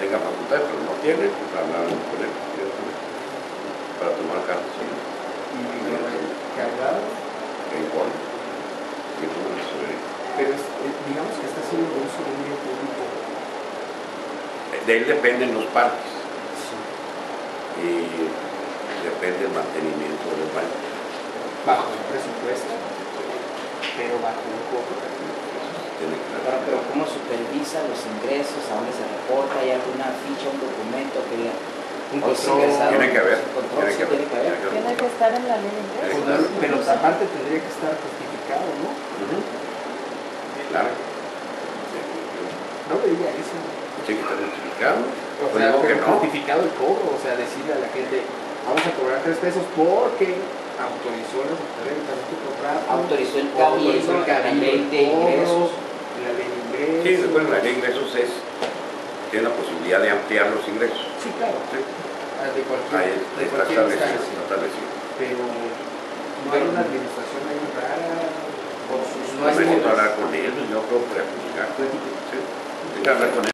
tenga facultades, pero no tiene, pues hablaron con él directamente para tomar cartas. ¿Qué hablado? Que informe. Que informe la tesorería. Pero digamos que está haciendo uso de un bien público. De él dependen los parques Sí. y depende el mantenimiento del baño. Bajo el presupuesto, pero bajo un costo. Tiene que Ahora, pero ¿cómo supervisa los ingresos? ¿A dónde se reporta? ¿Hay alguna ficha, un documento que diga? Un "Hoy se control". ingresaron"? Tiene que haber, Un control, tiene sí, que haber. tiene que haber. Tiene que estar en la ley de ingresos. Pero aparte tendría que estar justificado, ¿no? Claro. No me diga eso. Tiene que estar justificado. O Pues sea, digo que pero no. justificado el cobro, o sea, decirle a la gente, vamos a cobrar 3 pesos porque autorizó la Secretaría de Ayuntamiento contrato, Autorizó el o autorizó cabildo, la ley de ingresos. la ley de ingresos. Sí, después la ley de ingresos tiene la posibilidad de ampliar los ingresos. Sí, claro. Sí. De cualquier, Ahí de está cualquier establecido, instancia. está establecido. Pero no hay una administración ahí rara por sus No necesito hablar con él, yo creo que voy a comunicar. Platique. Sí. Hay que hablar con él.